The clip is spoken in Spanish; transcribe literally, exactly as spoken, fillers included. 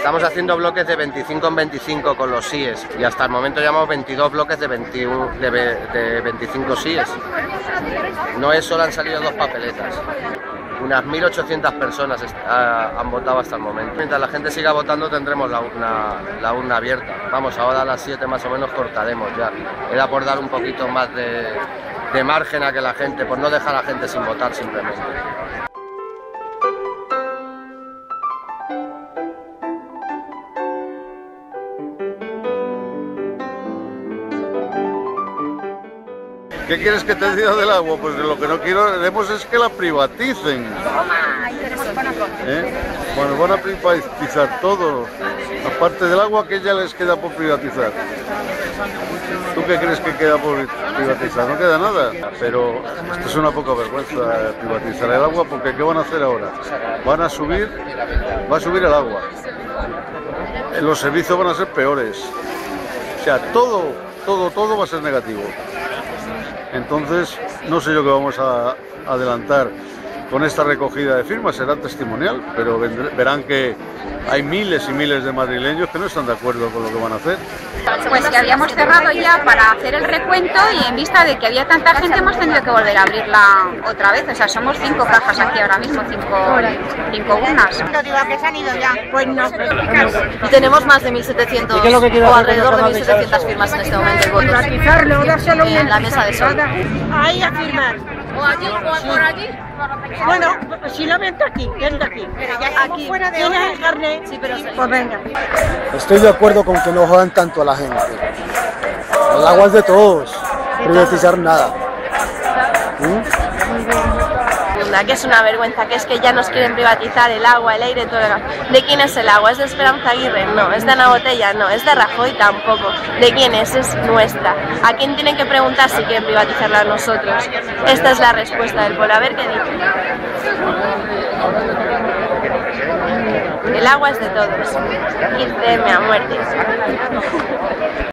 Estamos haciendo bloques de veinticinco en veinticinco con los síes y hasta el momento llevamos veintidós bloques de, veintiuno, de, de veinticinco síes. No es solo han salido dos papeletas. Unas mil ochocientas personas han votado hasta el momento. Mientras la gente siga votando tendremos la urna, la urna abierta. Vamos, ahora a las siete más o menos cortaremos ya. Era por dar un poquito más de, de margen a que la gente, por no dejar a la gente sin votar simplemente. ¿Qué quieres que te diga del agua? Pues lo que no queremos es que la privaticen. ¿Eh? Bueno, van a privatizar todo. Aparte del agua, ¿qué ya les queda por privatizar? ¿Tú qué crees que queda por privatizar? No queda nada. Pero esto es una poca vergüenza, privatizar el agua, porque ¿qué van a hacer ahora? Van a subir, va a subir el agua. Los servicios van a ser peores. O sea, todo, todo, todo va a ser negativo. Entonces, no sé yo qué vamos a adelantar con esta recogida de firmas, será testimonial, pero verán que hay miles y miles de madrileños que no están de acuerdo con lo que van a hacer. Pues que habíamos cerrado ya para hacer el recuento y en vista de que había tanta gente hemos tenido que volver a abrirla otra vez. O sea, somos cinco cajas aquí ahora mismo, cinco, cinco urnas. No digo que se han ido ya. Pues no. Y tenemos más de mil setecientos o alrededor de mil setecientas firmas en este momento de votos en la mesa de sol. Ahí a firmar. ¿O allí o por allí? Bueno, si lo vento aquí, vento aquí. Pero ya aquí fuera de hora el carnet. Sí, pero pues venga. Estoy de acuerdo con que no jodan tanto a la gente. El agua es de todos. Privatizar nada. ¿Mm? Que es una vergüenza, que es que ya nos quieren privatizar el agua, el aire, todo el gas. ¿De quién es el agua? ¿Es de Esperanza Aguirre? No. ¿Es de Ana Botella? No. ¿Es de Rajoy? Tampoco. ¿De quién es? Es nuestra. ¿A quién tienen que preguntar si quieren privatizarla a nosotros? Esta es la respuesta del pueblo. A ver qué dice. El agua es de todos. quince eme a muerte.